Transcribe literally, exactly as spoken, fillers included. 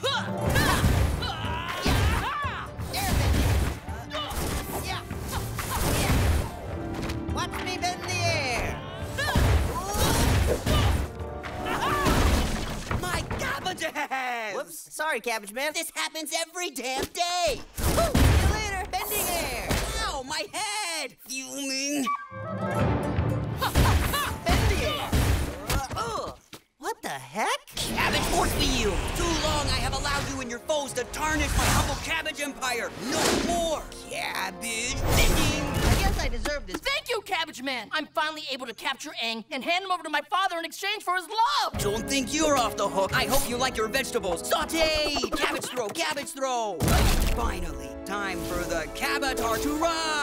Watch me bend the air. My Cabbatar! Whoops, sorry, Cabbage Man. This happens every damn day! Woo! See you later, bending air. Ow, my head! Fuming! Bending air. Uh, what the heck? Cabbage force for you! Too long I have allowed you and your foes to tarnish my humble cabbage empire! No more! Cabbage bending! I guess I deserve this. Thank you, Cabbage Man! I'm finally able to capture Aang and hand him over to my father in exchange for his love! Don't think you're off the hook. I hope you like your vegetables. Saute! Cabbage throw, cabbage throw! Finally, time for the Cabbatar to rise!